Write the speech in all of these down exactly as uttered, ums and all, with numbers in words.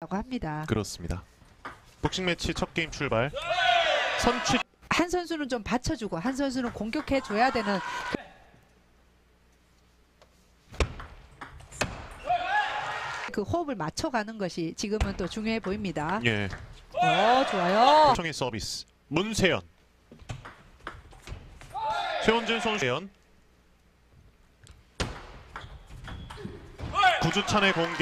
합니다. 그렇습니다. 복싱 매치 첫 게임 출발. 선취. 한 선수는 좀 받쳐주고 한 선수는 공격해 줘야 되는. 그 호흡을 맞춰가는 것이 지금은 또 중요해 보입니다. 예. 어, 좋아요. 청의 서비스. 문세연. 최원진 선수연. 구주찬의 공격.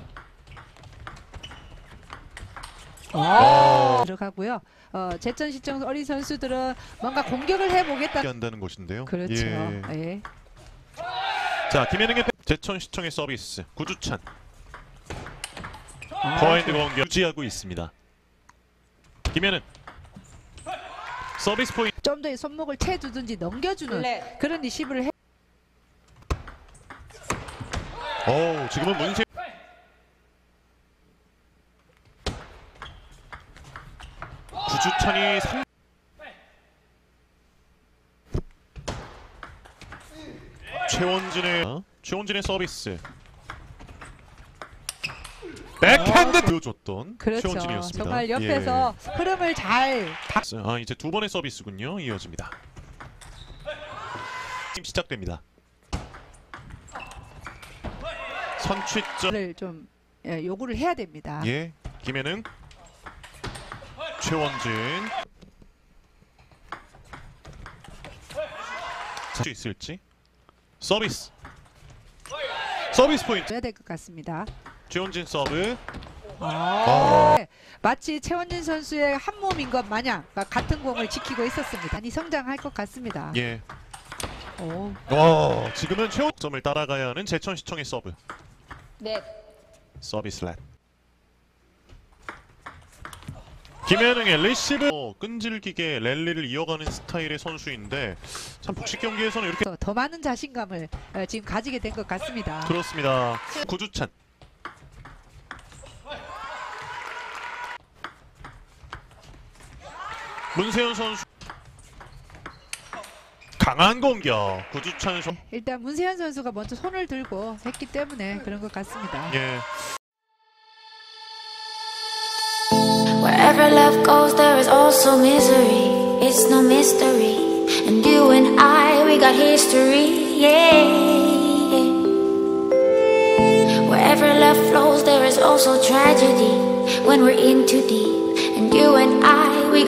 오. 들어가고요. 어, 제천 시청 어린 선수들은 뭔가 공격을 해보겠다. 한다는 것인데요. 그렇죠. 예. 예. 자, 김혜능의 제천 시청의 서비스. 구주찬. 아, 버하인드 공격 유지하고 있습니다. 김혜능. 서비스 포인트. 좀 더 손목을 채주든지 넘겨주는 네. 그런 리시브를 해. 오, 지금은 문세. 구주찬이 삼. 최원진의 어? 최원진의 서비스. 백핸드 보여줬던 그렇죠. 최원진이었습니다. 정말 옆에서 예. 흐름을 잘. 아, 이제 두 번의 서비스군요. 이어집니다. 지금 시작됩니다. 선취점을 좀 예, 요구를 해야 됩니다. 예, 김혜능, 최원진. 수 있을지. 서비스. 서비스 포인트. 해야 될 것 같습니다. 최원진 서브. 아 네. 마치 최원진 선수의 한 몸인 것 마냥 같은 공을 지키고 있었습니다. 많이 성장할 것 같습니다. 예. 오. 오, 지금은 최원점을 따라가야 하는 제천시청의 서브. 네. 서비스 렛. 김혜능의 리시브. 어, 끈질기게 랠리를 이어가는 스타일의 선수인데 참 복식 경기에서는 이렇게 더, 더 많은 자신감을 어, 지금 가지게 된 것 같습니다. 그렇습니다. 구주찬. 문세현 선수. 강한 공격. 구주찬 선수. 일단 문세현 선수가 먼저 손을 들고 했기 때문에 그런 것 같습니다. 예. Wherever love goes, there is also misery. It's no mystery. And you and I, we got history. Yeah. Wherever love flows, there is also tragedy. When we're in too deep. And you and I, we